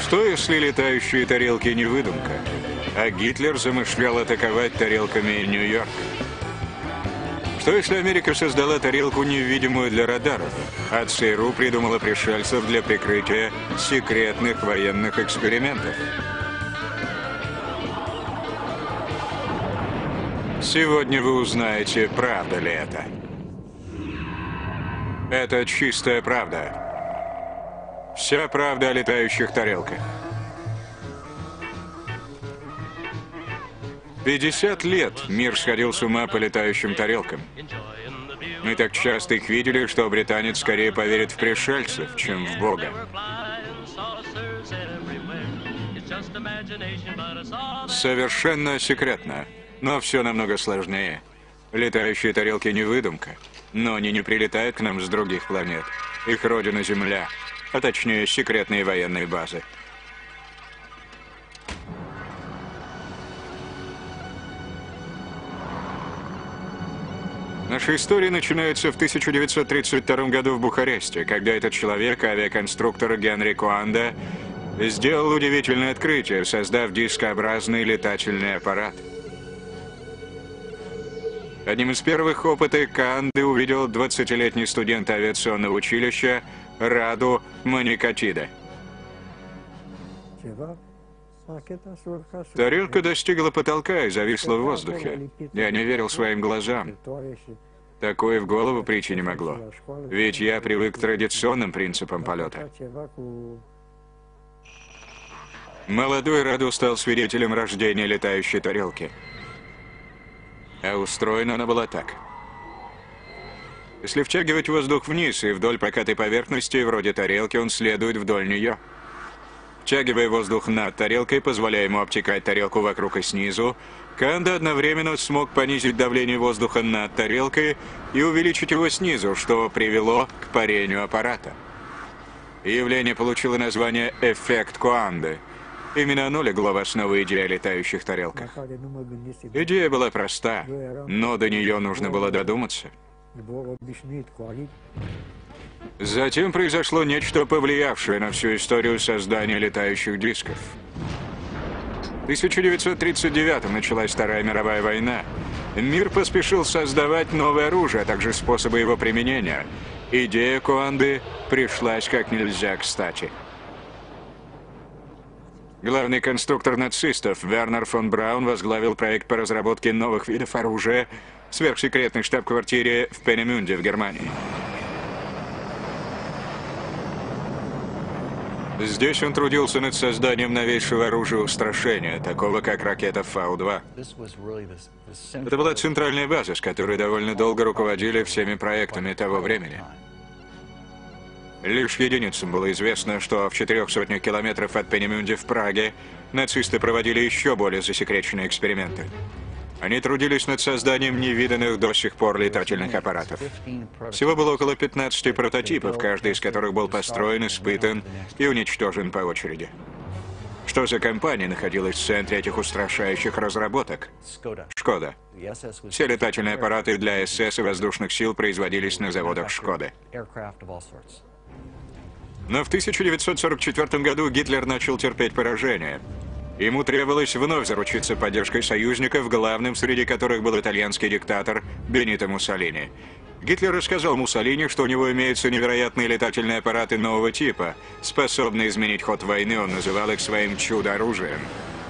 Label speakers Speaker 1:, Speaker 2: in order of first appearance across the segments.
Speaker 1: Что если летающие тарелки не выдумка, а Гитлер замышлял атаковать тарелками Нью-Йорк? Что если Америка создала тарелку невидимую для радаров, а ЦРУ придумала пришельцев для прикрытия секретных военных экспериментов? Сегодня вы узнаете, правда ли это. Это чистая правда. Вся правда о летающих тарелках. 50 лет мир сходил с ума по летающим тарелкам. Мы так часто их видели, что британец скорее поверит в пришельцев, чем в Бога. Совершенно секретно, но все намного сложнее. Летающие тарелки не выдумка, но они не прилетают к нам с других планет. Их родина Земля, а точнее секретные военные базы. Наша история начинается в 1932 году в Бухаресте, когда этот человек, авиаконструктор Генри Куанда, сделал удивительное открытие, создав дискообразный летательный аппарат. Одним из первых опытов Куанды увидел 20-летний студент авиационного училища Раду Маникатиде. Тарелка достигла потолка и зависла в воздухе. Я не верил своим глазам. Такое в голову прийти не могло. Ведь я привык к традиционным принципам полета. Молодой Раду стал свидетелем рождения летающей тарелки. А устроена она была так. Если втягивать воздух вниз и вдоль покатой поверхности, вроде тарелки, он следует вдоль нее. Втягивая воздух над тарелкой, позволяя ему обтекать тарелку вокруг и снизу, Куанда одновременно смог понизить давление воздуха над тарелкой и увеличить его снизу, что привело к парению аппарата. Явление получило название «эффект Куанды». Именно оно легло в основу идеи о летающих тарелках. Идея была проста, но до нее нужно было додуматься. Затем произошло нечто, повлиявшее на всю историю создания летающих дисков. В 1939-м началась Вторая мировая война. Мир поспешил создавать новое оружие, а также способы его применения. Идея Куанды пришлась как нельзя кстати. Главный конструктор нацистов Вернер фон Браун возглавил проект по разработке новых видов оружия в сверхсекретной штаб-квартире в Пенемюнде в Германии. Здесь он трудился над созданием новейшего оружия устрашения, такого как ракета Фау-2. Это была центральная база, с которой довольно долго руководили всеми проектами того времени. Лишь единицам было известно, что в 400 километров от Пенемюнде в Праге нацисты проводили еще более засекреченные эксперименты. Они трудились над созданием невиданных до сих пор летательных аппаратов. Всего было около 15 прототипов, каждый из которых был построен, испытан и уничтожен по очереди. Что за компания находилась в центре этих устрашающих разработок? Шкода. Все летательные аппараты для СС и воздушных сил производились на заводах Шкоды. Но в 1944 году Гитлер начал терпеть поражение. Ему требовалось вновь заручиться поддержкой союзников, главным среди которых был итальянский диктатор Бенито Муссолини. Гитлер рассказал Муссолини, что у него имеются невероятные летательные аппараты нового типа, способные изменить ход войны, он называл их своим чудо-оружием.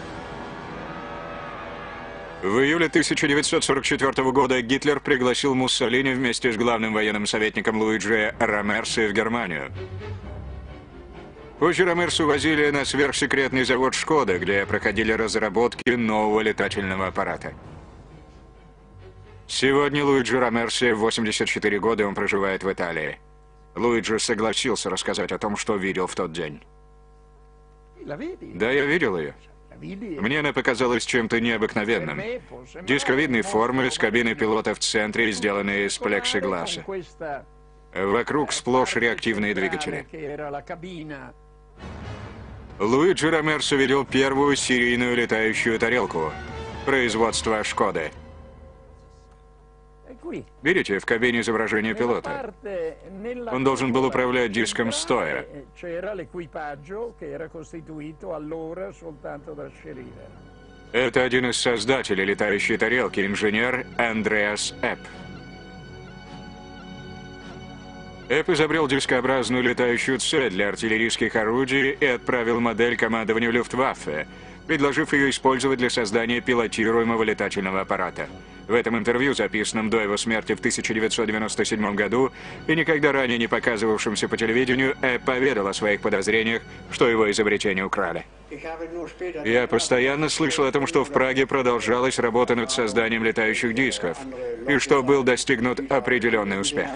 Speaker 1: В июле 1944 года Гитлер пригласил Муссолини вместе с главным военным советником Луиджи Ромерси в Германию. Позже Ромерсу возили на сверхсекретный завод «Шкода», где проходили разработки нового летательного аппарата. Сегодня Луиджи Ромерси, 84 года, он проживает в Италии. Луиджи согласился рассказать о том, что видел в тот день. Да, я видел ее. Мне она показалась чем-то необыкновенным. Дисковидной формы с кабиной пилота в центре, сделанной из плексигласа. Вокруг сплошь реактивные двигатели. Луиджи Ромерси видел первую серийную летающую тарелку производства «Шкоды». Видите, в кабине изображение пилота. Он должен был управлять диском стоя. Это один из создателей летающей тарелки, инженер Андреас Эпп. Эпп изобрел дискообразную летающую цель для артиллерийских орудий и отправил модель командованию Люфтваффе, предложив ее использовать для создания пилотируемого летательного аппарата. В этом интервью, записанном до его смерти в 1997 году и никогда ранее не показывавшемся по телевидению, Эпп поведал о своих подозрениях, что его изобретение украли. Я постоянно слышал о том, что в Праге продолжалась работа над созданием летающих дисков, и что был достигнут определенный успех.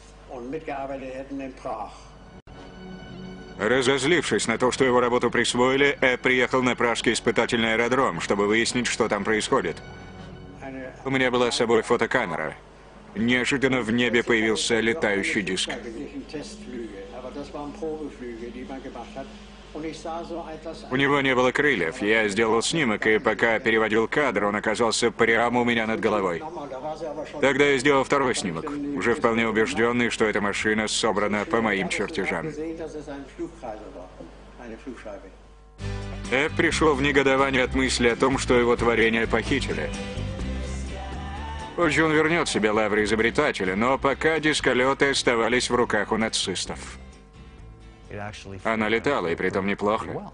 Speaker 1: Разозлившись на то, что его работу присвоили, Эпп приехал на пражский испытательный аэродром, чтобы выяснить, что там происходит. У меня была с собой фотокамера. Неожиданно в небе появился летающий диск. У него не было крыльев. Я сделал снимок, и пока переводил кадр, он оказался прямо у меня над головой. Тогда я сделал второй снимок, уже вполне убежденный, что эта машина собрана по моим чертежам. Эпп пришел в негодование от мысли о том, что его творение похитили. Позже он вернет себе лавры изобретателя, но пока дисколеты оставались в руках у нацистов. Она летала, и притом неплохо.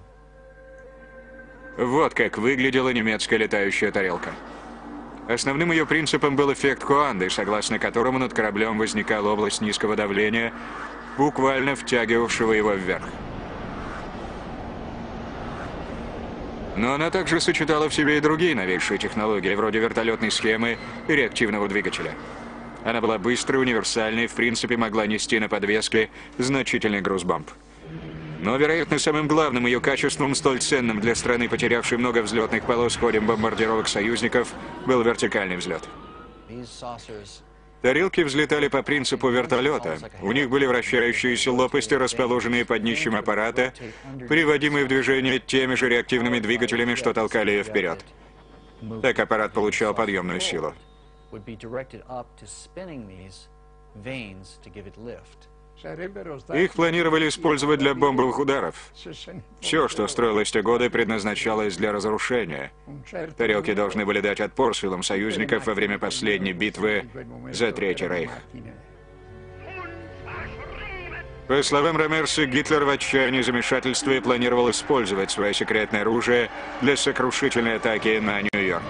Speaker 1: Вот как выглядела немецкая летающая тарелка. Основным ее принципом был эффект Куанды, согласно которому над кораблем возникала область низкого давления, буквально втягивавшего его вверх. Но она также сочетала в себе и другие новейшие технологии, вроде вертолетной схемы и реактивного двигателя. Она была быстрой, универсальной, в принципе могла нести на подвеске значительный груз бомб. Но, вероятно, самым главным ее качеством, столь ценным для страны, потерявшей много взлетных полос в ходе бомбардировок союзников, был вертикальный взлет. Тарелки взлетали по принципу вертолета. У них были вращающиеся лопасти, расположенные под днищем аппарата, приводимые в движение теми же реактивными двигателями, что толкали ее вперед. Так аппарат получал подъемную силу. Их планировали использовать для бомбовых ударов. Все, что строилось в те годы, предназначалось для разрушения. Тарелки должны были дать отпор силам союзников во время последней битвы за Третий Рейх. По словам Ромерса, Гитлер в отчаянии замешательстве планировал использовать свое секретное оружие для сокрушительной атаки на Нью-Йорк.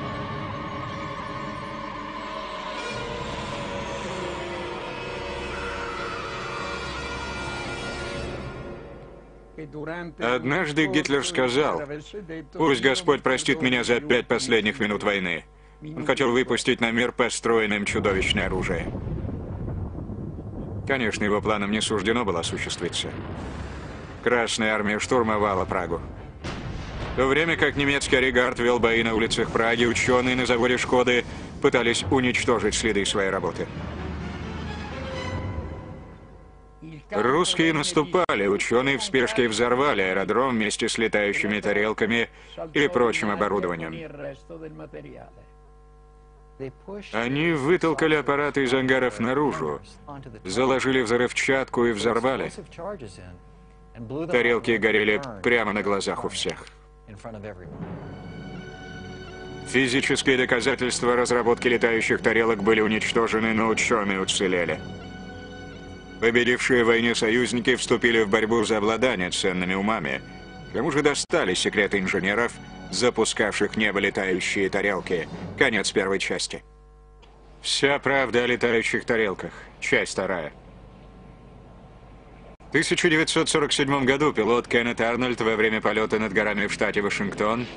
Speaker 1: Однажды Гитлер сказал: «Пусть Господь простит меня за 5 последних минут войны». Он хотел выпустить на мир построенное им чудовищное оружие. Конечно, его планам не суждено было осуществиться. Красная армия штурмовала Прагу. В то время как немецкий олигарх вел бои на улицах Праги, ученые на заводе «Шкоды» пытались уничтожить следы своей работы. Русские наступали, ученые в спешке взорвали аэродром вместе с летающими тарелками и прочим оборудованием. Они вытолкали аппараты из ангаров наружу, заложили взрывчатку и взорвали. Тарелки горели прямо на глазах у всех. Физические доказательства разработки летающих тарелок были уничтожены, но ученые уцелели. Победившие в войне союзники вступили в борьбу за обладание ценными умами. Кому же достали секреты инженеров, запускавших в небо летающие тарелки? Конец первой части. Вся правда о летающих тарелках. Часть 2. В 1947 году пилот Кеннет Арнольд во время полета над горами в штате Вашингтон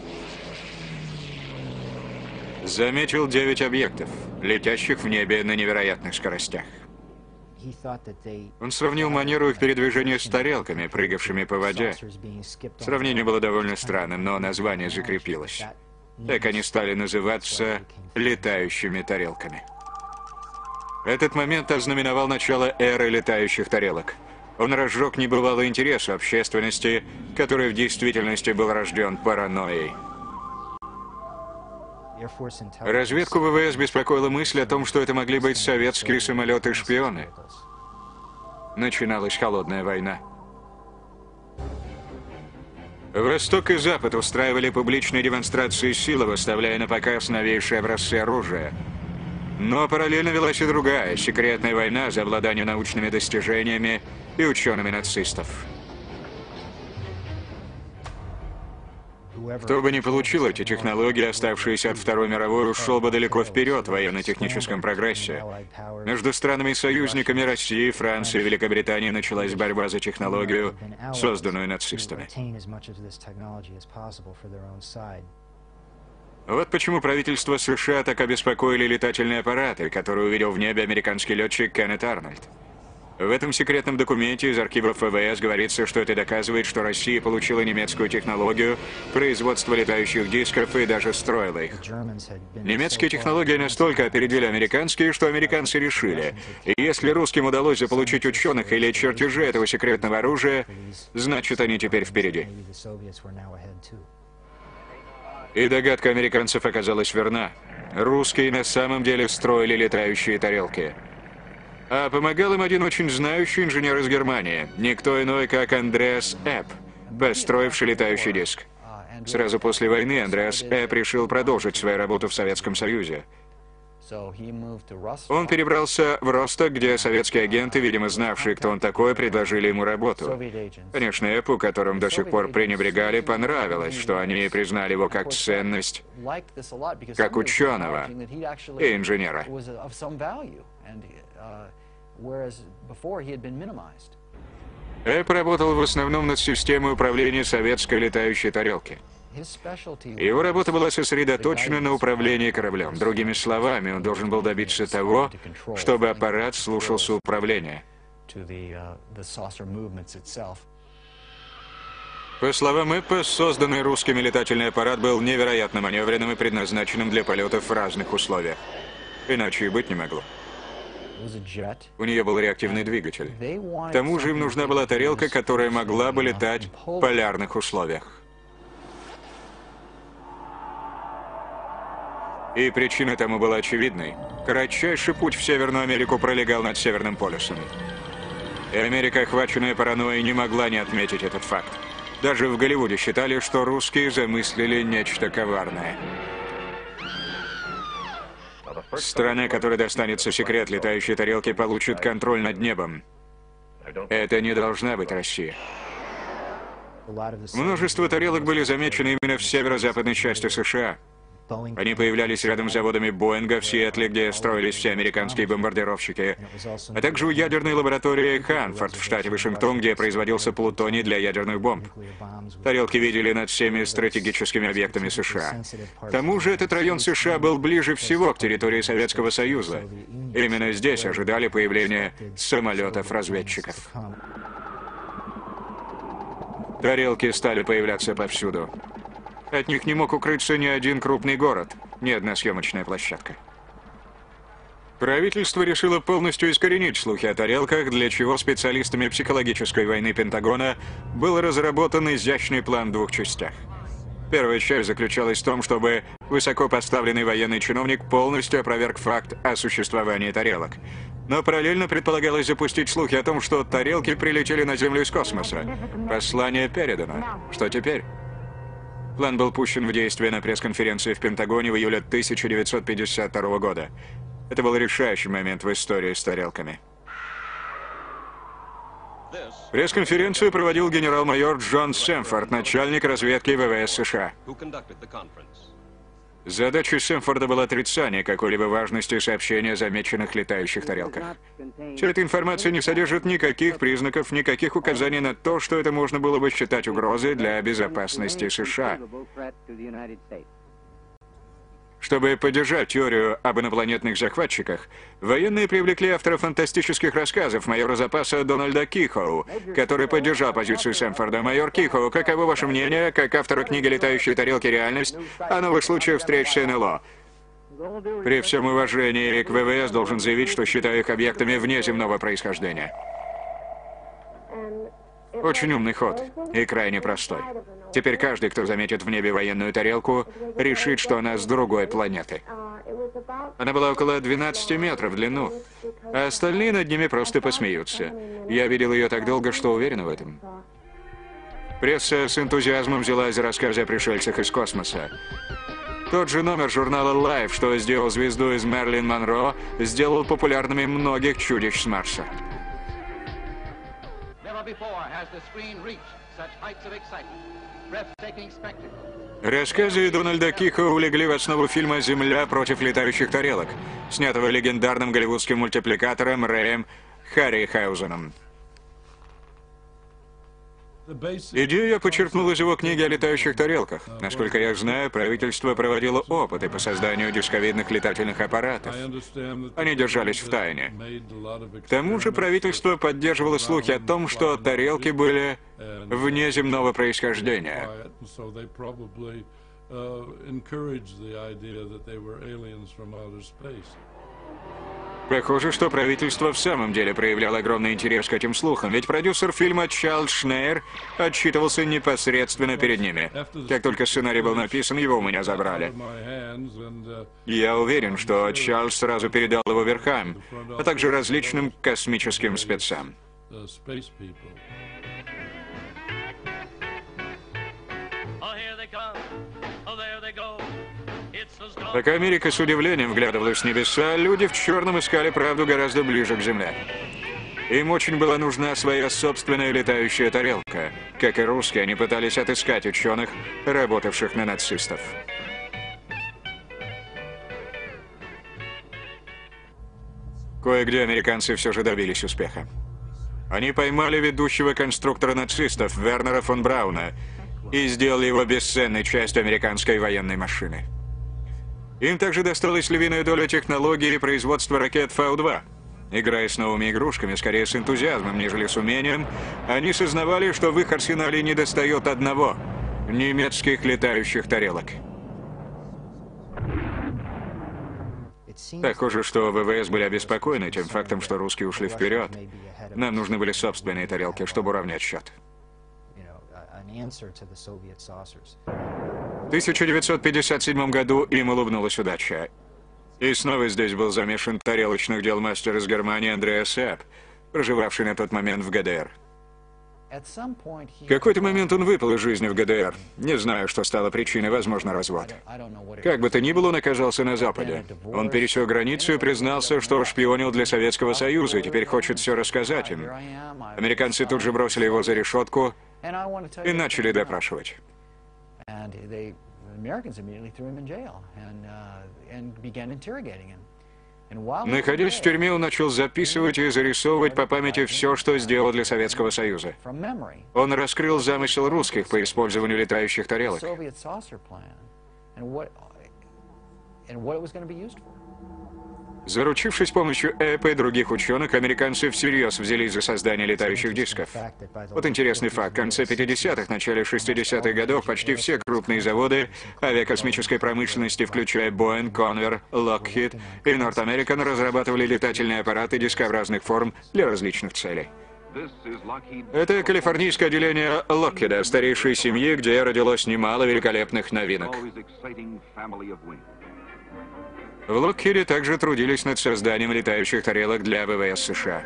Speaker 1: заметил 9 объектов, летящих в небе на невероятных скоростях. Он сравнил манеру их передвижения с тарелками, прыгавшими по воде. Сравнение было довольно странным, но название закрепилось. Так они стали называться летающими тарелками. Этот момент ознаменовал начало эры летающих тарелок. Он разжег небывалый интерес у общественности, который в действительности был рожден паранойей. Разведку ВВС беспокоила мысль о том, что это могли быть советские самолеты-шпионы. Начиналась холодная война. Восток и Запад устраивали публичные демонстрации силы, выставляя на показ новейшие образцы оружия. Но параллельно велась и другая, секретная война за обладание научными достижениями и учеными нацистов. Кто бы ни получил эти технологии, оставшиеся от Второй мировой, ушел бы далеко вперед в военно-техническом прогрессе. Между странами-союзниками России, Франции и Великобритании началась борьба за технологию, созданную нацистами. Вот почему правительство США так обеспокоили летательные аппараты, которые увидел в небе американский летчик Кеннет Арнольд. В этом секретном документе из архивов ВВС говорится, что это доказывает, что Россия получила немецкую технологию производства летающих дисков и даже строила их. Немецкие технологии настолько опередили американские, что американцы решили, если русским удалось заполучить ученых или чертежи этого секретного оружия, значит, они теперь впереди. И догадка американцев оказалась верна. Русские на самом деле строили летающие тарелки. А помогал им один очень знающий инженер из Германии, никто иной, как Андреас Эпп, построивший летающий диск. Сразу после войны Андреас Эпп решил продолжить свою работу в Советском Союзе. Он перебрался в Росток, где советские агенты, видимо знавшие, кто он такой, предложили ему работу. Конечно, Эппу, которым до сих пор пренебрегали, понравилось, что они признали его как ценность, как ученого и инженера. Эпп работал в основном над системой управления советской летающей тарелки. Его работа была сосредоточена на управлении кораблем. Другими словами, он должен был добиться того, чтобы аппарат слушался управления. По словам Эппа, созданный русскими летательный аппарат был невероятно маневренным и предназначенным для полетов в разных условиях. Иначе и быть не могло. У нее был реактивный двигатель. К тому же им нужна была тарелка, которая могла бы летать в полярных условиях. И причина тому была очевидной. Кратчайший путь в Северную Америку пролегал над Северным полюсом. И Америка, охваченная паранойей, не могла не отметить этот факт. Даже в Голливуде считали, что русские замыслили нечто коварное. Страна, которой достанется секрет летающей тарелки, получит контроль над небом. Это не должна быть Россия. Множество тарелок были замечены именно в северо-западной части США. Они появлялись рядом с заводами Боинга в Сиэтле, где строились все американские бомбардировщики, а также у ядерной лаборатории Ханфорд в штате Вашингтон, где производился плутоний для ядерных бомб. Тарелки видели над всеми стратегическими объектами США. К тому же этот район США был ближе всего к территории Советского Союза. Именно здесь ожидали появления самолетов-разведчиков. Тарелки стали появляться повсюду. От них не мог укрыться ни один крупный город, ни одна съемочная площадка. Правительство решило полностью искоренить слухи о тарелках, для чего специалистами психологической войны Пентагона был разработан изящный план в двух частях. Первая часть заключалась в том, чтобы высокопоставленный военный чиновник полностью опроверг факт о существовании тарелок. Но параллельно предполагалось запустить слухи о том, что тарелки прилетели на Землю из космоса. Послание передано. Что теперь? План был пущен в действие на пресс-конференции в Пентагоне в июле 1952 года. Это был решающий момент в истории с тарелками. Пресс-конференцию проводил генерал-майор Джон Сэмфорд, начальник разведки ВВС США. Задачей Сэмфорда было отрицание какой-либо важности сообщения о замеченных летающих тарелках. Вся эта информация не содержит никаких признаков, никаких указаний на то, что это можно было бы считать угрозой для безопасности США. Чтобы поддержать теорию об инопланетных захватчиках, военные привлекли автора фантастических рассказов майора запаса Дональда Кихоу, который поддержал позицию Сэмфорда. Майор Кихоу, каково ваше мнение, как автора книги «Летающие тарелки. Реальность» о новых случаях встреч с НЛО? При всем уважении к ВВС должен заявить, что считаю их объектами внеземного происхождения. Очень умный ход и крайне простой. Теперь каждый, кто заметит в небе военную тарелку, решит, что она с другой планеты. Она была около 12 метров в длину, а остальные над ними просто посмеются. Я видел ее так долго, что уверен в этом. Пресса с энтузиазмом взялась за рассказы о пришельцах из космоса. Тот же номер журнала Life, что сделал звезду из Мэрилин Монро, сделал популярными многих чудищ с Марса. Рассказы Дональда Киха улегли в основу фильма «Земля против летающих тарелок», снятого легендарным голливудским мультипликатором Рэем Харрихаузеном. Идею я почерпнул из его книги о летающих тарелках. Насколько я знаю, правительство проводило опыты по созданию дисковидных летательных аппаратов. Они держались в тайне. К тому же правительство поддерживало слухи о том, что тарелки были внеземного происхождения. Похоже, что правительство в самом деле проявляло огромный интерес к этим слухам, ведь продюсер фильма Чарльз Шнейер отчитывался непосредственно перед ними. Как только сценарий был написан, его у меня забрали. Я уверен, что Чарльз сразу передал его верхам, а также различным космическим спецам. Пока Америка с удивлением вглядывалась в небеса, люди в черном искали правду гораздо ближе к Земле. Им очень была нужна своя собственная летающая тарелка. Как и русские, они пытались отыскать ученых, работавших на нацистов. Кое-где американцы все же добились успеха. Они поймали ведущего конструктора нацистов Вернера фон Брауна и сделали его бесценной частью американской военной машины. Им также досталась львиная доля технологии и производства ракет Фау-2. Играя с новыми игрушками, скорее с энтузиазмом, нежели с умением, они сознавали, что в их арсенале недостает одного — немецких летающих тарелок. Похоже, что ВВС были обеспокоены тем фактом, что русские ушли вперед. Нам нужны были собственные тарелки, чтобы уравнять счет. В 1957 году им улыбнулась удача. И снова здесь был замешан тарелочных дел мастер из Германии Андреас Эпп, проживавший на тот момент в ГДР. В какой-то момент он выпал из жизни в ГДР. Не знаю, что стало причиной, возможно, развод. Как бы то ни было, он оказался на Западе. Он пересек границу и признался, что шпионил для Советского Союза и теперь хочет все рассказать им. Американцы тут же бросили его за решетку и начали допрашивать. Находясь в тюрьме, он начал записывать и зарисовывать по памяти все, что сделал для Советского Союза. Он раскрыл замысел русских по использованию летающих тарелок. Заручившись помощью Эппа и других ученых, американцы всерьез взялись за создание летающих дисков. Вот интересный факт. В конце 50-х, начале 60-х годов почти все крупные заводы авиакосмической промышленности, включая Boeing, Convair, Lockheed и North American, разрабатывали летательные аппараты дискообразных форм для различных целей. Это калифорнийское отделение Lockheed, старейшей семьи, где родилось немало великолепных новинок. В Локхиде также трудились над созданием летающих тарелок для ВВС США.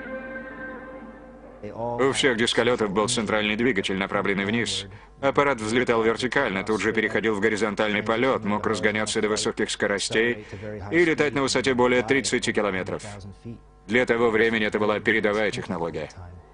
Speaker 1: У всех дисколетов был центральный двигатель, направленный вниз. Аппарат взлетал вертикально, тут же переходил в горизонтальный полет, мог разгоняться до высоких скоростей и летать на высоте более 30 километров. Для того времени это была передовая технология.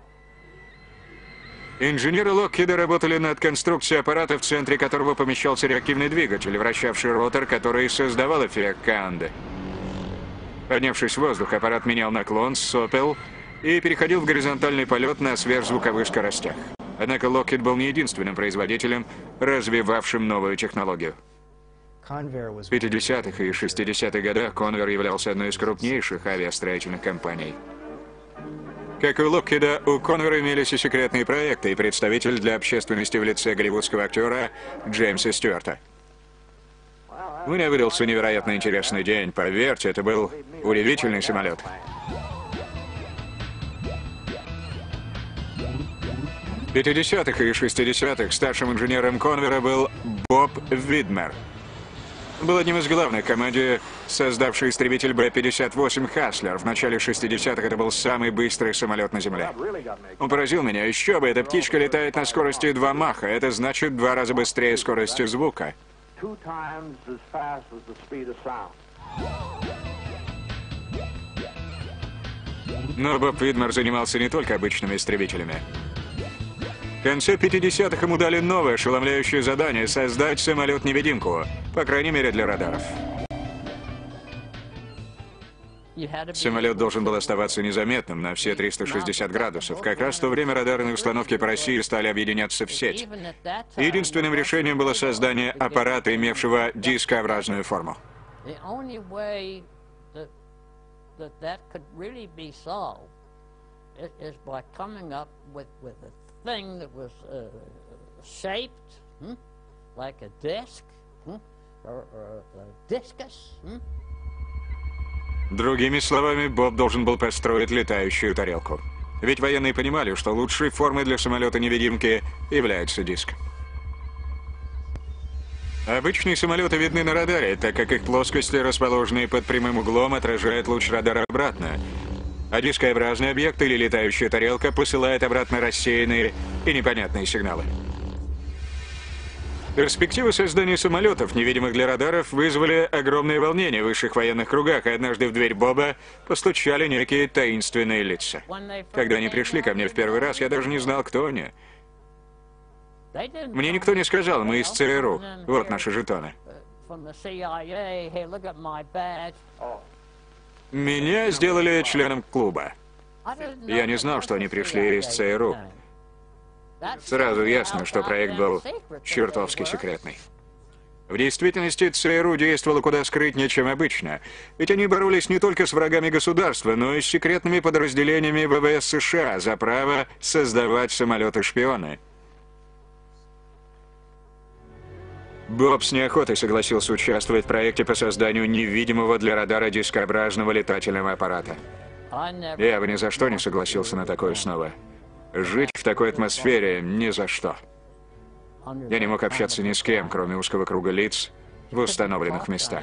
Speaker 1: Инженеры Локхида работали над конструкцией аппарата, в центре которого помещался реактивный двигатель, вращавший ротор, который создавал эффект Коанде. Поднявшись в воздух, аппарат менял наклон, сопел и переходил в горизонтальный полет на сверхзвуковых скоростях. Однако Lockheed был не единственным производителем, развивавшим новую технологию. В 50-х и 60-х годах Convair являлся одной из крупнейших авиастроительных компаний. Как и у Локхида, у Convair имелись и секретные проекты, и представитель для общественности в лице голливудского актера Джеймса Стюарта. У меня выдался невероятно интересный день. Поверьте, это был удивительный самолет. 50-х и 60-х старшим инженером Конвера был Боб Видмер. Был одним из главных в команде, создавшей истребитель Б-58 «Хаслер». В начале 60-х это был самый быстрый самолет на Земле. Он поразил меня. Еще бы, эта птичка летает на скорости 2 Маха. Это значит 2 раза быстрее скорости звука. Но Боб Видмер занимался не только обычными истребителями. В конце 50-х ему дали новое ошеломляющее задание — создать самолет-невидимку, по крайней мере для радаров. Самолет должен был оставаться незаметным на все 360 градусов. Как раз в то время радарные установки по России стали объединяться в сеть. Единственным решением было создание аппарата, имевшего дискообразную форму.
Speaker 2: Thing that was shaped like a disc or a discus.
Speaker 1: Другими словами, Боб должен был построить летающую тарелку. Ведь военные понимали, что лучшей формой для самолета-невидимки является диск. Обычные самолеты видны на радаре, так как их плоскости, расположенные под прямым углом, отражают луч радара обратно. А дискообразный объект или летающая тарелка посылает обратно рассеянные и непонятные сигналы. Перспективы создания самолетов, невидимых для радаров, вызвали огромное волнение в высших военных кругах, и однажды в дверь Боба постучали некие таинственные лица. Когда они пришли ко мне в первый раз, я даже не знал, кто они. Мне никто не сказал, мы из ЦРУ. Вот наши жетоны. Меня сделали членом клуба. Я не знал, что они пришли из ЦРУ. Сразу ясно, что проект был чертовски секретный. В действительности ЦРУ действовало куда скрытнее, чем обычно. Ведь они боролись не только с врагами государства, но и с секретными подразделениями ВВС США за право создавать самолеты-шпионы. Боб с неохотой согласился участвовать в проекте по созданию невидимого для радара дискообразного летательного аппарата. Я бы ни за что не согласился на такое снова. Жить в такой атмосфере ни за что. Я не мог общаться ни с кем, кроме узкого круга лиц в установленных местах.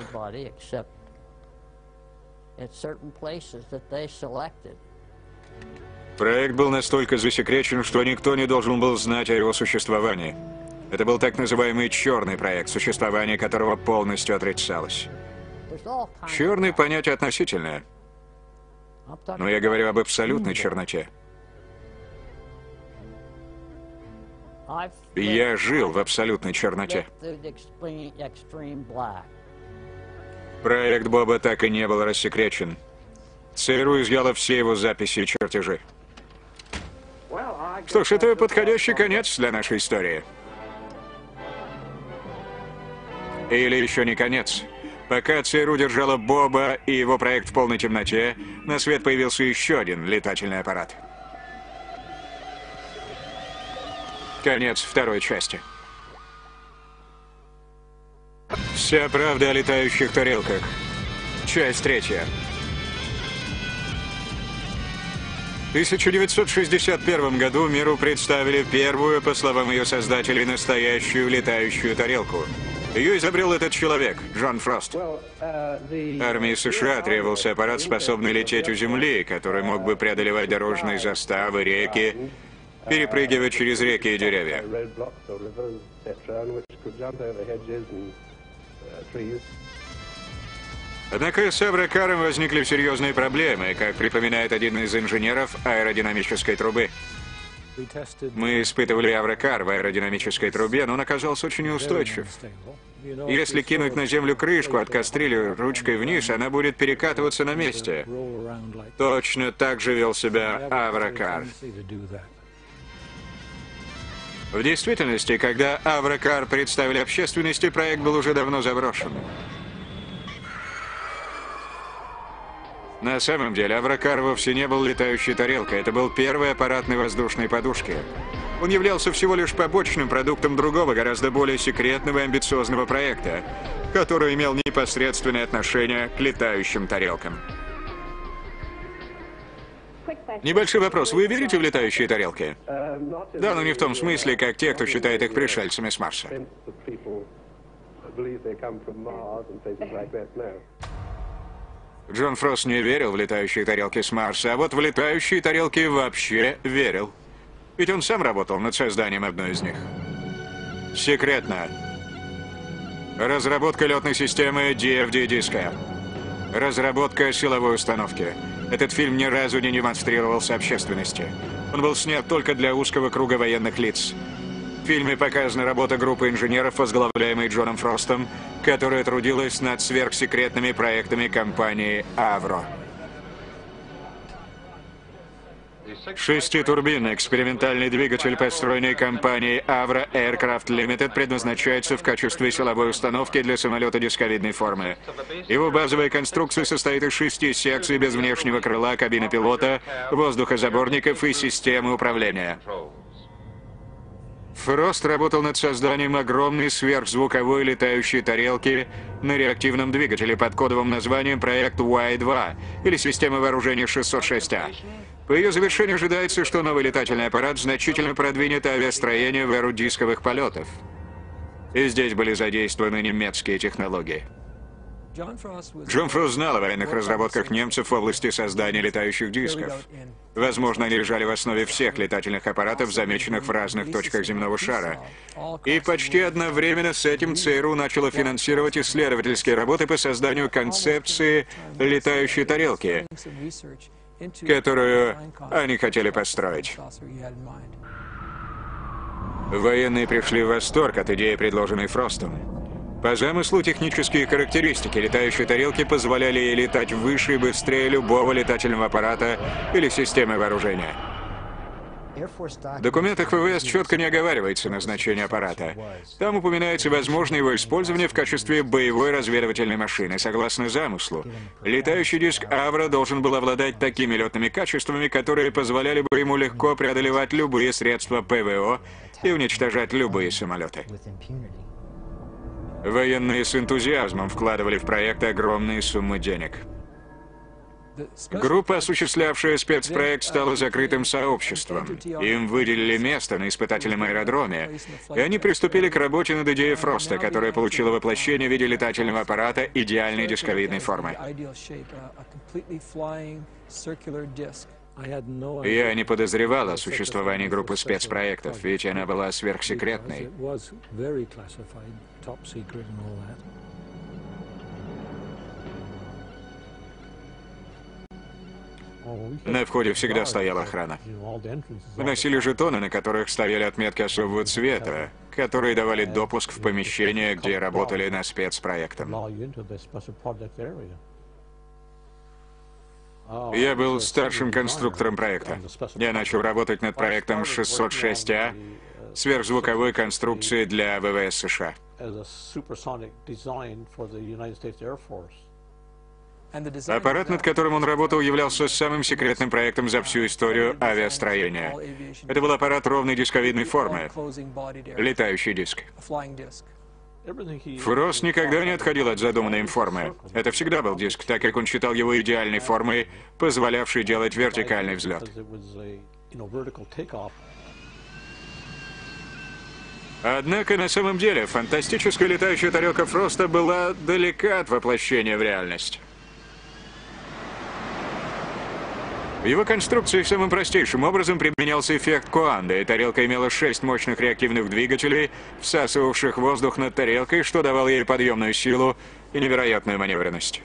Speaker 1: Проект был настолько засекречен, что никто не должен был знать о его существовании. Это был так называемый черный проект, существование которого полностью отрицалось. Черный — понятие относительное. Но я говорю об абсолютной черноте. Я жил в абсолютной черноте. Проект Боба так и не был рассекречен. ЦРУ изъяла все его записи и чертежи. Что ж, это подходящий конец для нашей истории. Или еще не конец. Пока ЦРУ держала Боба и его проект в полной темноте, на свет появился еще один летательный аппарат. Конец второй части. Вся правда о летающих тарелках. Часть третья. В 1961 году миру представили первую, по словам ее создателей, настоящую летающую тарелку. Ее изобрел этот человек, Джон Фрост. Армии США требовался аппарат, способный лететь у земли, который мог бы преодолевать дорожные заставы, реки, перепрыгивать через реки и деревья. Однако с Аврокаром возникли серьезные проблемы, как припоминает один из инженеров аэродинамической трубы. Мы испытывали Аврокар в аэродинамической трубе, но он оказался очень неустойчив. Если кинуть на землю крышку от кастрюли ручкой вниз, она будет перекатываться на месте. Точно так же вел себя Аврокар. В действительности, когда Аврокар представили общественности, проект был уже давно заброшен. На самом деле, Аврокар вовсе не был летающей тарелкой. Это был первый аппарат на воздушной подушке. Он являлся всего лишь побочным продуктом другого, гораздо более секретного и амбициозного проекта, который имел непосредственное отношение к летающим тарелкам. Небольшой вопрос. Вы верите в летающие тарелки? Да, но не в том смысле, как те, кто считает их пришельцами с Марса. Джон Фрост не верил в летающие тарелки с Марса, а вот в летающие тарелки вообще верил. Ведь он сам работал над созданием одной из них. Секретно. Разработка летной системы DFD-диска. Разработка силовой установки. Этот фильм ни разу не демонстрировался общественности. Он был снят только для узкого круга военных лиц. В фильме показана работа группы инженеров, возглавляемой Джоном Фростом, которая трудилась над сверхсекретными проектами компании «Авро». Шеститурбинный экспериментальный двигатель, построенный компанией Avro Aircraft Limited, предназначается в качестве силовой установки для самолета дисковидной формы. Его базовая конструкция состоит из 6 секций без внешнего крыла, кабины пилота, воздухозаборников и системы управления. Фрост работал над созданием огромной сверхзвуковой летающей тарелки на реактивном двигателе под кодовым названием проект Y2 или система вооружения 606А. По ее завершению ожидается, что новый летательный аппарат значительно продвинет авиастроение в эру дисковых полетов. И здесь были задействованы немецкие технологии. Джон Фрост знал о военных разработках немцев в области создания летающих дисков. Возможно, они лежали в основе всех летательных аппаратов, замеченных в разных точках земного шара. И почти одновременно с этим ЦРУ начало финансировать исследовательские работы по созданию концепции летающей тарелки, которую они хотели построить. Военные пришли в восторг от идеи, предложенной Фростом. По замыслу, технические характеристики летающей тарелки позволяли ей летать выше и быстрее любого летательного аппарата или системы вооружения. В документах ВВС четко не оговаривается назначение аппарата. Там упоминается возможное его использование в качестве боевой разведывательной машины. Согласно замыслу, летающий диск Авро должен был обладать такими летными качествами, которые позволяли бы ему легко преодолевать любые средства ПВО и уничтожать любые самолеты. Военные с энтузиазмом вкладывали в проект огромные суммы денег. Группа, осуществлявшая спецпроект, стала закрытым сообществом. Им выделили место на испытательном аэродроме, и они приступили к работе над идеей Фроста, которая получила воплощение в виде летательного аппарата идеальной дисковидной формы. Я не подозревал о существовании группы спецпроектов, ведь она была сверхсекретной. На входе всегда стояла охрана. Носили жетоны, на которых стояли отметки особого цвета, которые давали допуск в помещение, где работали над спецпроектом. Я был старшим конструктором проекта. Я начал работать над проектом 606А, сверхзвуковой конструкции для ВВС США. Аппарат, над которым он работал, являлся самым секретным проектом за всю историю авиастроения. Это был аппарат ровной дисковидной формы, летающий диск. Фрост никогда не отходил от задуманной им формы. Это всегда был диск, так как он считал его идеальной формой, позволявшей делать вертикальный взлет. Однако, на самом деле, фантастическая летающая тарелка Фроста была далека от воплощения в реальность. В его конструкции самым простейшим образом применялся эффект Куанда, и тарелка имела 6 мощных реактивных двигателей, всасывавших воздух над тарелкой, что давало ей подъемную силу и невероятную маневренность.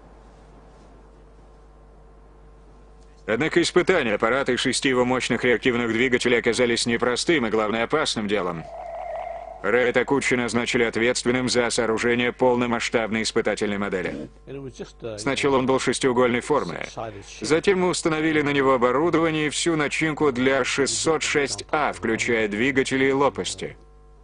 Speaker 1: Однако испытания аппарата и 6 его мощных реактивных двигателей оказались непростым и, главное, опасным делом. Рэя Такуччи назначили ответственным за сооружение полномасштабной испытательной модели. Сначала он был шестиугольной формы. Затем мы установили на него оборудование и всю начинку для 606А, включая двигатели и лопасти.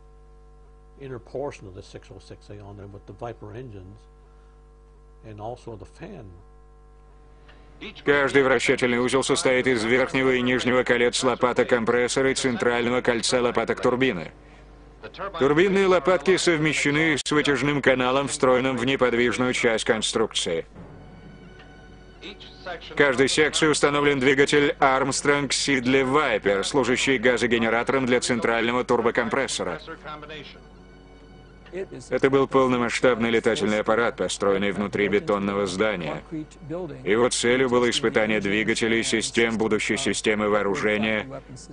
Speaker 1: Каждый вращательный узел состоит из верхнего и нижнего колец лопаток компрессора и центрального кольца лопаток турбины. Турбинные лопатки совмещены с вытяжным каналом, встроенным в неподвижную часть конструкции. В каждой секции установлен двигатель Armstrong Siddeley Viper, служащий газогенератором для центрального турбокомпрессора. Это был полномасштабный летательный аппарат, построенный внутри бетонного здания. Его целью было испытание двигателей и систем будущей системы вооружения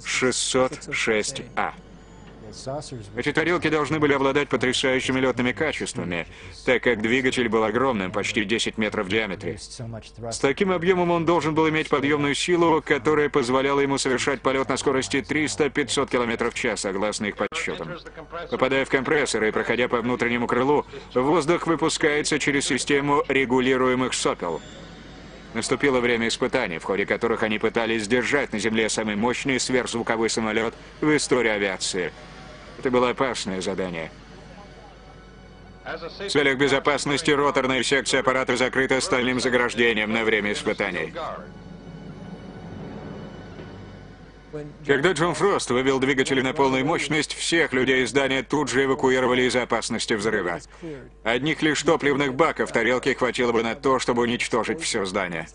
Speaker 1: 606А. Эти тарелки должны были обладать потрясающими летными качествами, так как двигатель был огромным, почти 10 метров в диаметре. С таким объемом он должен был иметь подъемную силу, которая позволяла ему совершать полет на скорости 300-500 км в час, согласно их подсчетам. Попадая в компрессор и проходя по внутреннему крылу, воздух выпускается через систему регулируемых сопел. Наступило время испытаний, в ходе которых они пытались сдержать на Земле самый мощный сверхзвуковой самолет в истории авиации. Это было опасное задание. В целях безопасности роторная секция аппарата закрыта стальным заграждением на время испытаний. Когда Джон Фрост вывел двигатели на полную мощность, всех людей из здания тут же эвакуировали из-за опасности взрыва. Одних лишь топливных баков тарелки хватило бы на то, чтобы уничтожить все здание.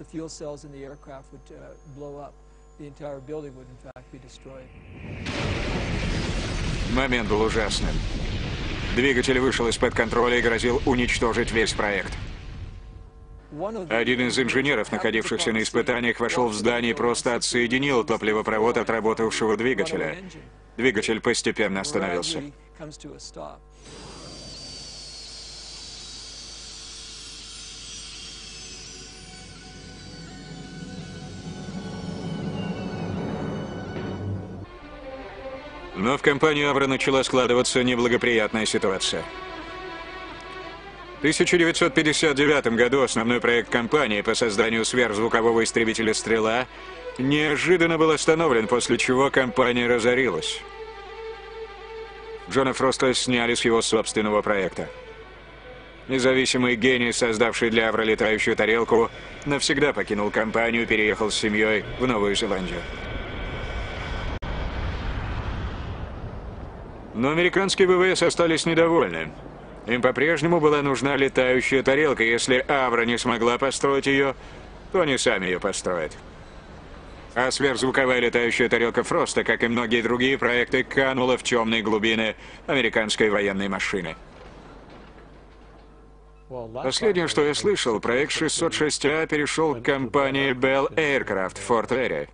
Speaker 1: Момент был ужасным. Двигатель вышел из-под контроля и грозил уничтожить весь проект. Один из инженеров, находившихся на испытаниях, вошел в здание и просто отсоединил топливопровод от работавшего двигателя. Двигатель постепенно остановился. Но в компании Авро начала складываться неблагоприятная ситуация. В 1959 году основной проект компании по созданию сверхзвукового истребителя «Стрела» неожиданно был остановлен, после чего компания разорилась. Джона Фроста сняли с его собственного проекта. Независимый гений, создавший для Авро летающую тарелку, навсегда покинул компанию и переехал с семьей в Новую Зеландию. Но американские ВВС остались недовольны. Им по-прежнему была нужна летающая тарелка. Если Авро не смогла построить ее, то они сами ее построят. А сверхзвуковая летающая тарелка Фроста, как и многие другие проекты, канула в темные глубины американской военной машины. Последнее, что я слышал, проект 606А перешел к компании Bell Aircraft в Форт-Эре.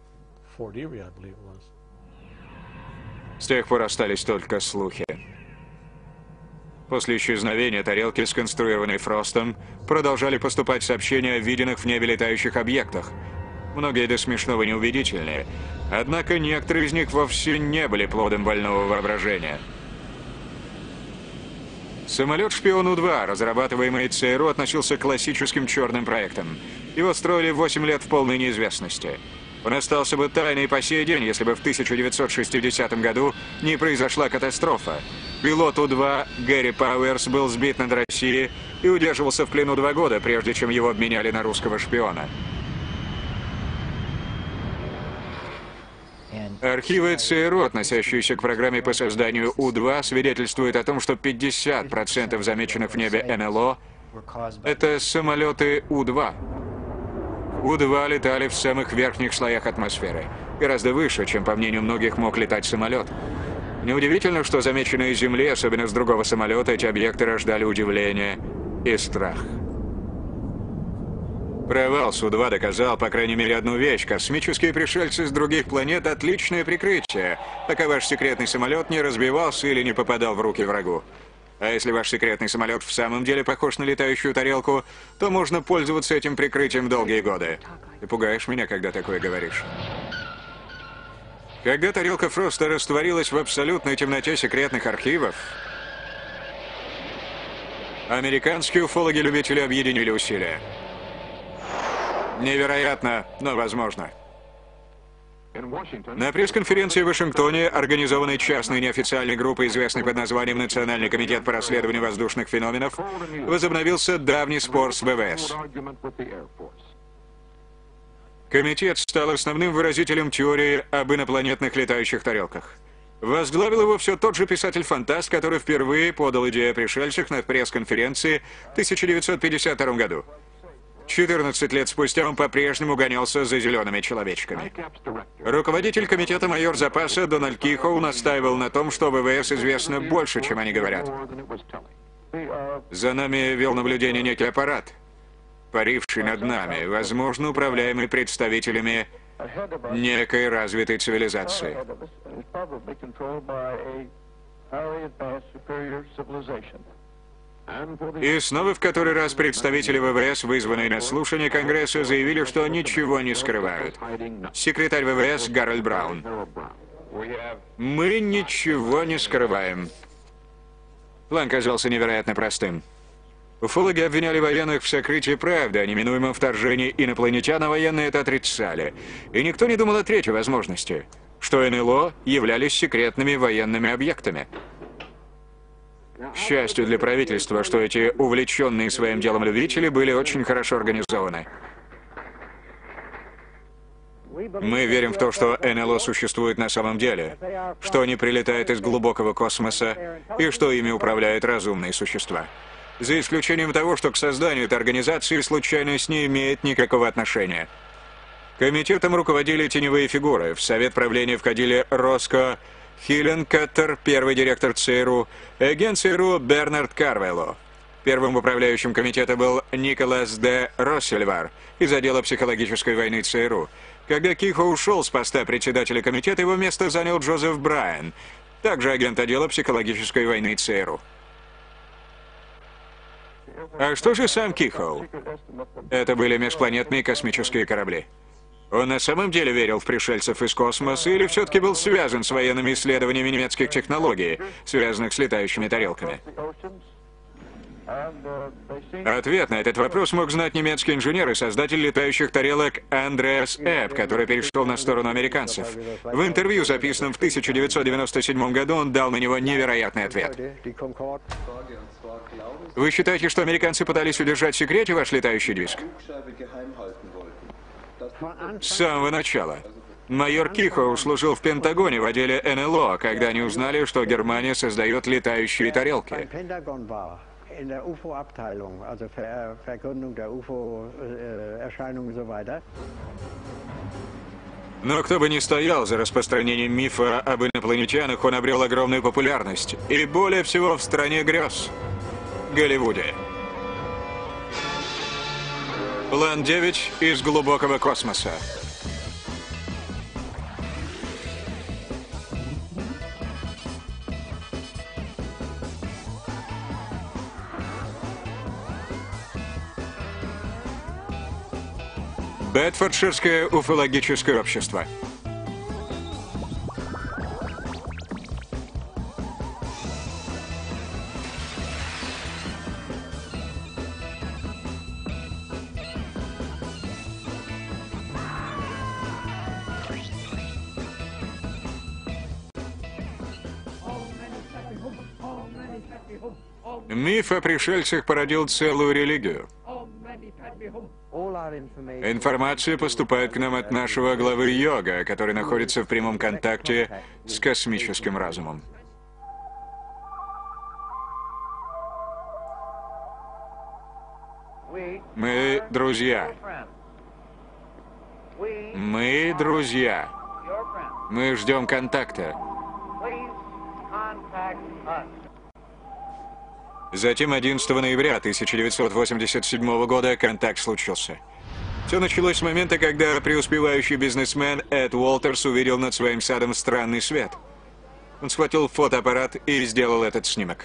Speaker 1: С тех пор остались только слухи. После исчезновения тарелки, сконструированной Фростом, продолжали поступать сообщения о виденных в небе летающих объектах. Многие до смешного неубедительные. Однако некоторые из них вовсе не были плодом больного воображения. Самолет-шпион У-2, разрабатываемый ЦРУ, относился к классическим черным проектам. Его строили 8 лет в полной неизвестности. Он остался бы тайной по сей день, если бы в 1960 году не произошла катастрофа. Пилот У-2 Гэри Пауэрс был сбит над Россией и удерживался в плену 2 года, прежде чем его обменяли на русского шпиона. Архивы ЦРУ, относящиеся к программе по созданию У-2, свидетельствуют о том, что 50% замеченных в небе НЛО — это самолеты У-2. У-2 летали в самых верхних слоях атмосферы, гораздо выше, чем, по мнению многих, мог летать самолет. Неудивительно, что замеченные с Земли, особенно с другого самолета, эти объекты рождали удивление и страх. Провал Су-2 доказал, по крайней мере, одну вещь. Космические пришельцы с других планет — отличное прикрытие, пока ваш секретный самолет не разбивался или не попадал в руки врагу. А если ваш секретный самолет в самом деле похож на летающую тарелку, то можно пользоваться этим прикрытием долгие годы. Ты пугаешь меня, когда такое говоришь. Когда тарелка Фроста растворилась в абсолютной темноте секретных архивов, американские уфологи-любители объединили усилия. Невероятно, но возможно. На пресс-конференции в Вашингтоне, организованной частной неофициальной группой, известной под названием Национальный комитет по расследованию воздушных феноменов, возобновился давний спор с ВВС. Комитет стал основным выразителем теории об инопланетных летающих тарелках. Возглавил его все тот же писатель-фантаст, который впервые подал идею о пришельцах на пресс-конференции в 1952 году. 14 лет спустя он по-прежнему гонялся за зелеными человечками. Руководитель комитета майор запаса Дональд Кихоу настаивал на том, что ВВС известно больше, чем они говорят. За нами вел наблюдение некий аппарат, паривший над нами, возможно, управляемый представителями некой развитой цивилизации. И снова в который раз представители ВВС, вызванные на слушание Конгресса, заявили, что ничего не скрывают. Секретарь ВВС Гарольд Браун. Мы ничего не скрываем. План казался невероятно простым. Уфологи обвиняли военных в сокрытии правды о неминуемом вторжении инопланетян, а военные это отрицали. И никто не думал о третьей возможности, что НЛО являлись секретными военными объектами. К счастью для правительства, что эти увлеченные своим делом любители были очень хорошо организованы. Мы верим в то, что НЛО существует на самом деле, что они прилетают из глубокого космоса и что ими управляют разумные существа. За исключением того, что к созданию этой организации случайность не имеет никакого отношения. Комитетом руководили теневые фигуры. В совет правления входили Роско Хилленкаттер, первый директор ЦРУ, и агент ЦРУ Бернард Карвелло. Первым управляющим комитета был Николас Д. Россельвар из отдела психологической войны ЦРУ. Когда Кихо ушел с поста председателя комитета, его место занял Джозеф Брайан, также агент отдела психологической войны ЦРУ. А что же сам Кихоу? Это были межпланетные космические корабли. Он на самом деле верил в пришельцев из космоса или все-таки был связан с военными исследованиями немецких технологий, связанных с летающими тарелками? Ответ на этот вопрос мог знать немецкий инженер и создатель летающих тарелок Андреас Эбб, который перешел на сторону американцев. В интервью, записанном в 1997 году, он дал на него невероятный ответ. Вы считаете, что американцы пытались удержать в секрете ваш летающий диск? С самого начала. Майор Кихоу служил в Пентагоне в отделе НЛО, когда они узнали, что Германия создает летающие тарелки. Но кто бы ни стоял за распространением мифа об инопланетянах, он обрел огромную популярность. И более всего в стране грез – Голливуде. План 9 из глубокого космоса. Бетфордширское уфологическое общество. Миф о пришельцах породил целую религию. Информация поступает к нам от нашего главы йога, который находится в прямом контакте с космическим разумом. Мы друзья. Мы друзья. Мы ждем контакта. Затем 11 ноября 1987 года контакт случился. Все началось с момента, когда преуспевающий бизнесмен Эд Уолтерс увидел над своим садом странный свет. Он схватил фотоаппарат и сделал этот снимок.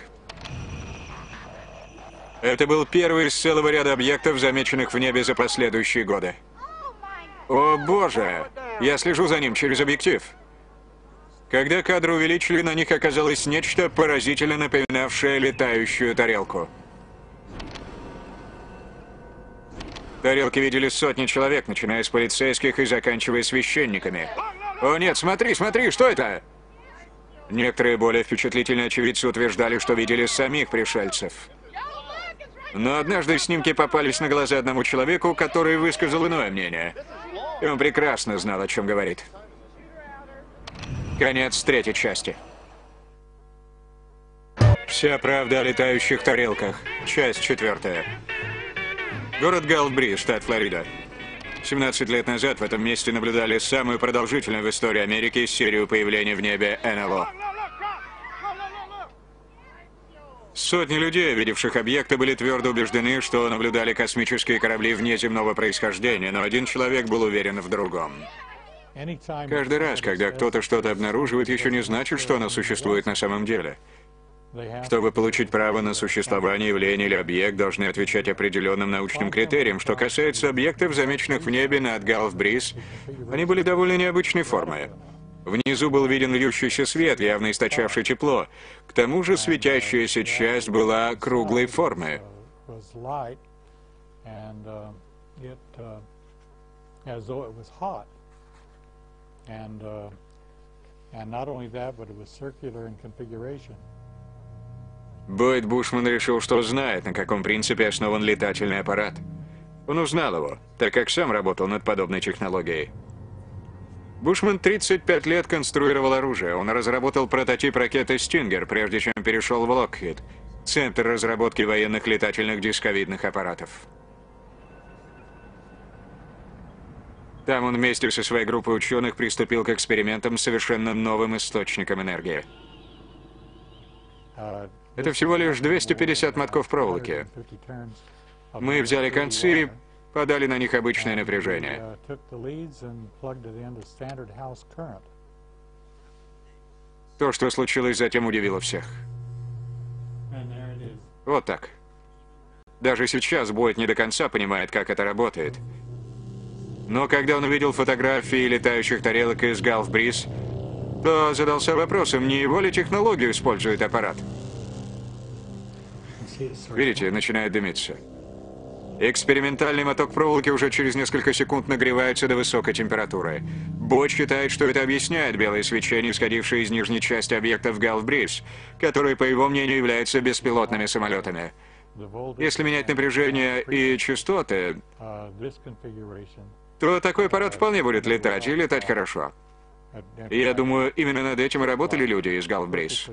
Speaker 1: Это был первый из целого ряда объектов, замеченных в небе за последующие годы. О боже! Я слежу за ним через объектив. Когда кадры увеличили, на них оказалось нечто поразительно напоминавшее летающую тарелку. Тарелки видели сотни человек, начиная с полицейских и заканчивая священниками. О нет, смотри, смотри, что это? Некоторые более впечатлительные очевидцы утверждали, что видели самих пришельцев. Но однажды снимки попались на глаза одному человеку, который высказал иное мнение. И он прекрасно знал, о чем говорит. Конец третьей части. Вся правда о летающих тарелках. Часть 4. Город Галф-Бриз, штат Флорида. 17 лет назад в этом месте наблюдали самую продолжительную в истории Америки серию появлений в небе НЛО. Сотни людей, видевших объекты, были твердо убеждены, что наблюдали космические корабли внеземного происхождения, но один человек был уверен в другом. Каждый раз, когда кто-то что-то обнаруживает, еще не значит, что оно существует на самом деле. Чтобы получить право на существование, явление или объект должны отвечать определенным научным критериям. Что касается объектов, замеченных в небе над Галф-Бриз, они были довольно необычной формы. Внизу был виден льющийся свет, явно источавший тепло. К тому же светящаяся часть была круглой формы. Бойд Бушман решил, что знает, на каком принципе основан летательный аппарат. Он узнал его, так как сам работал над подобной технологией. Бушман 35 лет конструировал оружие. Он разработал прототип ракеты «Стингер», прежде чем перешел в Локхид, центр разработки военных летательных дисковидных аппаратов. Там он вместе со своей группой ученых приступил к экспериментам с совершенно новым источником энергии. Это всего лишь 250 мотков проволоки. Мы взяли концы и подали на них обычное напряжение. То, что случилось затем, удивило всех. Вот так. Даже сейчас Бойд не до конца понимает, как это работает. Но когда он увидел фотографии летающих тарелок из Галф-Бриз, то задался вопросом, не его ли технологию использует аппарат. Видите, начинает дымиться. Экспериментальный моток проволоки уже через несколько секунд нагревается до высокой температуры. Бойд считает, что это объясняет белое свечение, исходившее из нижней части объектов Галф-Бриз, которые, по его мнению, являются беспилотными самолетами. Если менять напряжение и частоты, то такой аппарат вполне будет летать, и летать хорошо. И я думаю, именно над этим и работали люди из Галф-Бриз.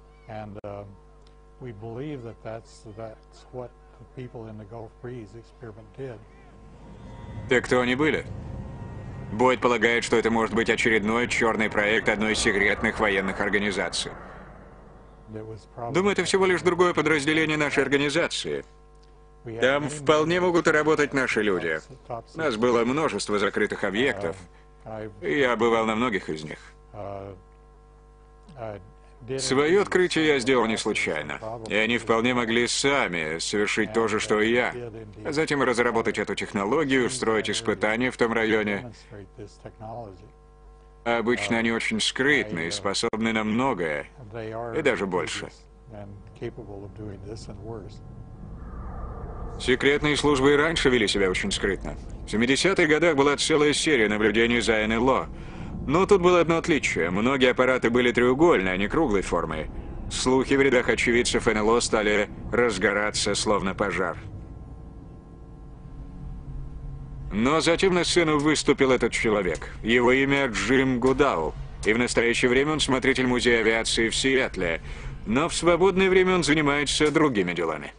Speaker 1: Так кто они были? Бойд полагает, что это может быть очередной черный проект одной из секретных военных организаций. Думаю, это всего лишь другое подразделение нашей организации. Там вполне могут и работать наши люди. У нас было множество закрытых объектов, и я бывал на многих из них. Свое открытие я сделал не случайно, и они вполне могли сами совершить то же, что и я, а затем разработать эту технологию, устроить испытания в том районе. Обычно они очень скрытны и способны на многое, и даже больше. Секретные службы и раньше вели себя очень скрытно. В 70-х годах была целая серия наблюдений за НЛО. Но тут было одно отличие. Многие аппараты были треугольной, а не круглой формы. Слухи в рядах очевидцев НЛО стали разгораться, словно пожар. Но затем на сцену выступил этот человек. Его имя Джим Гудау. И в настоящее время он смотритель музея авиации в Сиэтле. Но в свободное время он занимается другими делами.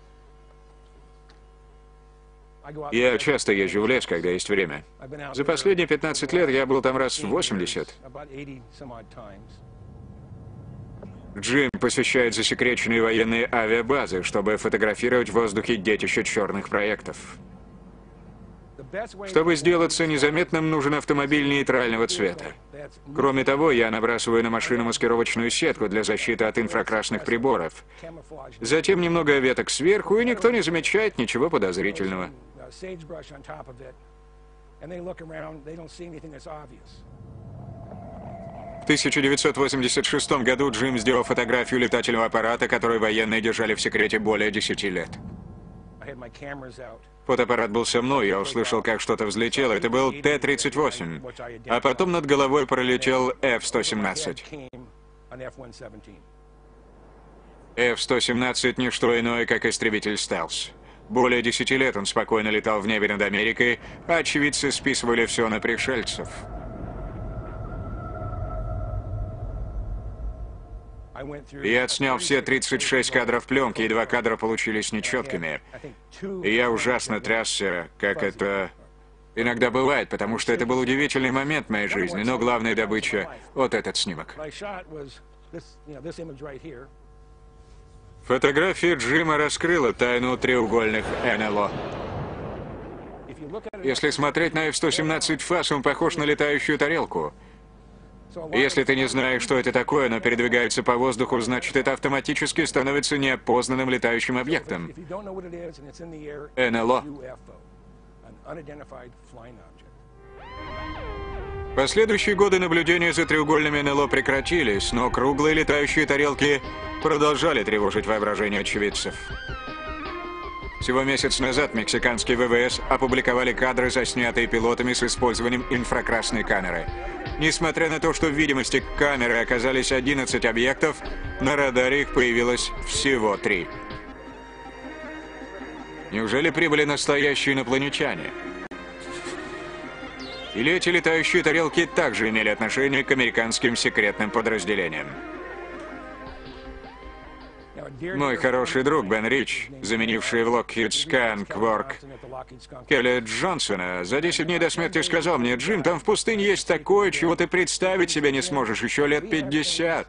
Speaker 1: Я часто езжу в лес, когда есть время. За последние 15 лет я был там раз 80. Джим посещает засекреченные военные авиабазы, чтобы фотографировать в воздухе детище черных проектов. Чтобы сделаться незаметным, нужен автомобиль нейтрального цвета. Кроме того, я набрасываю на машину маскировочную сетку для защиты от инфракрасных приборов. Затем немного веток сверху, и никто не замечает ничего подозрительного. В 1986 году Джим сделал фотографию летательного аппарата, который военные держали в секрете более 10 лет. Фотоаппарат был со мной, я услышал, как что-то взлетело. Это был Т-38. А потом над головой пролетел F-117. F-117 — не что иное, как истребитель «Стелс». Более 10 лет он спокойно летал в небе над Америкой, а очевидцы списывали все на пришельцев. Я отснял все 36 кадров пленки, и 2 кадра получились нечеткими. И я ужасно трясся, как это иногда бывает, потому что это был удивительный момент в моей жизни, но главная добыча — вот этот снимок. Фотография Джима раскрыла тайну треугольных НЛО. Если смотреть на F-117 ФАС, он похож на летающую тарелку. Если ты не знаешь, что это такое, но передвигается по воздуху, значит, это автоматически становится неопознанным летающим объектом. НЛО. В последующие годы наблюдения за треугольными НЛО прекратились, но круглые летающие тарелки продолжали тревожить воображение очевидцев. Всего месяц назад мексиканские ВВС опубликовали кадры, заснятые пилотами с использованием инфракрасной камеры. Несмотря на то, что в видимости камеры оказались 11 объектов, на радаре их появилось всего 3. Неужели прибыли настоящие инопланетяне? Или эти летающие тарелки также имели отношение к американским секретным подразделениям? Мой хороший друг Бен Рич, заменивший в Lockheed Skunk Work Келли Джонсона, за 10 дней до смерти сказал мне: «Джим, там в пустыне есть такое, чего ты представить себе не сможешь еще лет 50.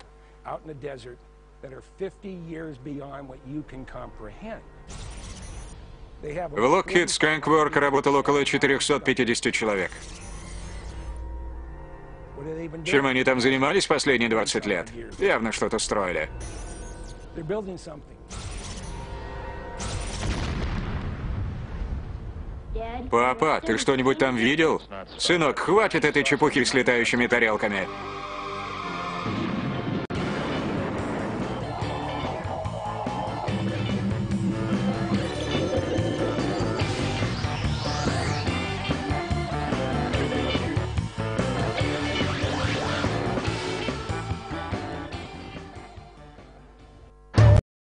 Speaker 1: В Lockheed Skunk Work работало около 450 человек. Чем они там занимались последние 20 лет? Явно что-то строили. Папа, ты что-нибудь там видел? Сынок, хватит этой чепухи с летающими тарелками.